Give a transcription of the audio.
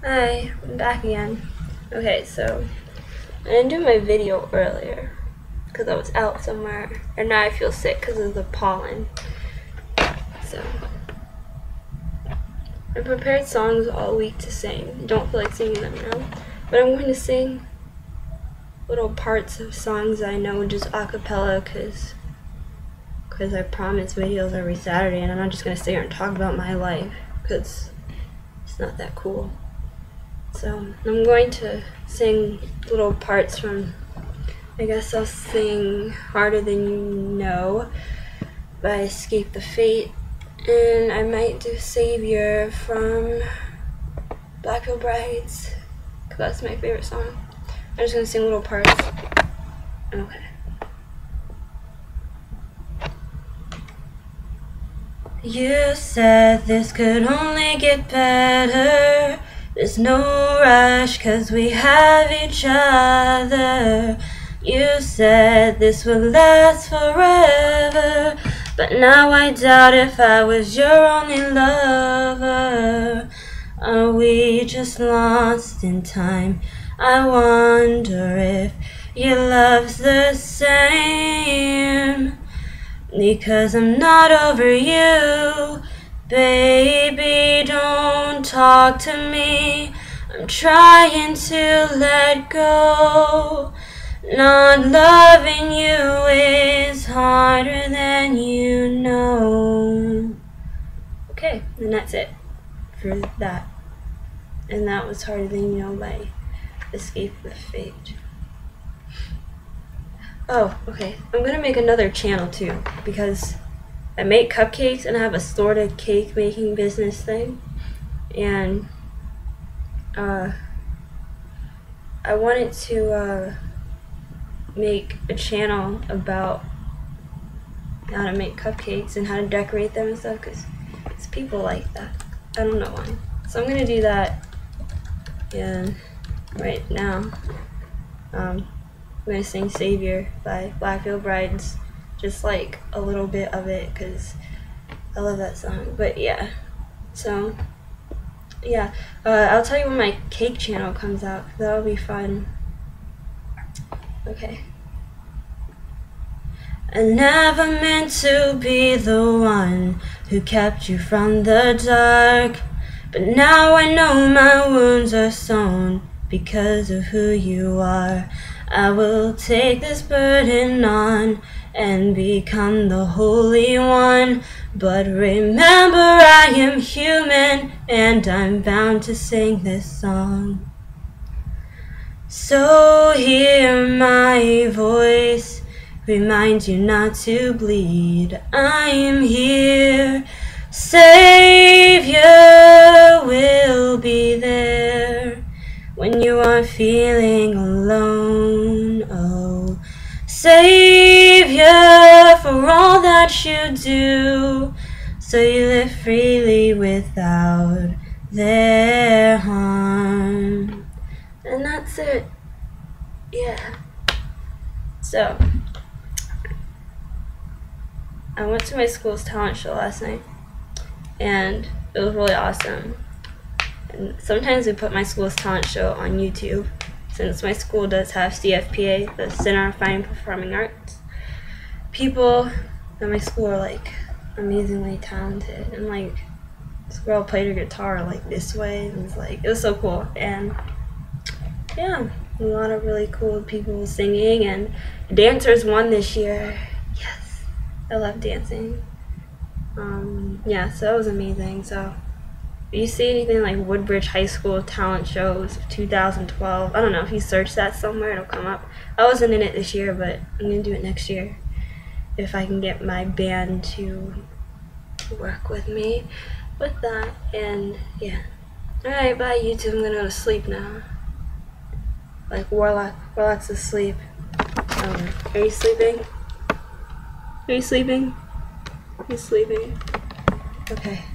Hi, I'm back again. Okay, so I didn't do my video earlier because I was out somewhere, and now I feel sick because of the pollen. So I prepared songs all week to sing. I don't feel like singing them now, but I'm going to sing little parts of songs I know just a cappella because I promise videos every Saturday, and I'm not just going to sit here and talk about my life because it's not that cool. So I'm going to sing little parts from, I guess I'll sing Harder Than You Know by Escape the Fate, and I might do Savior from Blackville Brides, because that's my favorite song. I'm just going to sing little parts. Okay. You said this could only get better. There's no rush 'cause we have each other. You said this would last forever, but now I doubt if I was your only lover. Are we just lost in time? I wonder if your love's the same. Because I'm not over you. Baby, don't talk to me. I'm trying to let go. Not loving you is harder than you know. Okay, and that's it for that. And that was Harder Than You Know by Escape the Fate. Oh, okay. I'm gonna make another channel too, because I make cupcakes and I have a sorted cake making business thing, and I wanted to make a channel about how to make cupcakes and how to decorate them and stuff, because people like that. I don't know why. So I'm gonna do that, and right now I'm gonna sing Savior by Blackville Brides, just like a little bit of it because I love that song. But yeah, so yeah, I'll tell you when my cake channel comes out. That'll be fun. Okay. I never meant to be the one who kept you from the dark, but now I know my wounds are sewn because of who you are. I will take this burden on and become the Holy One. But remember, I am human and I'm bound to sing this song. So hear my voice, remind you not to bleed. I'm here, Savior will be there when you are feeling alone. Oh, Savior, for all that you do, so you live freely without their harm. And that's it. Yeah. So I went to my school's talent show last night, and it was really awesome. And sometimes we put my school's talent show on YouTube, since my school does have CFPA, the Center for Fine Performing Arts. People at my school are like amazingly talented, and like this girl played her guitar like this way, and it was so cool. And yeah, a lot of really cool people singing, and dancers won this year. Yes, I love dancing. Yeah, so that was amazing. So if you see anything like Woodbridge High School talent shows of 2012, I don't know, if you search that somewhere it'll come up. I wasn't in it this year, but I'm gonna do it next year if I can get my band to work with me with that. And yeah, alright, bye YouTube. I'm gonna go to sleep now. Like Warlock's asleep. Are you sleeping? Are you sleeping? Are you sleeping? Okay.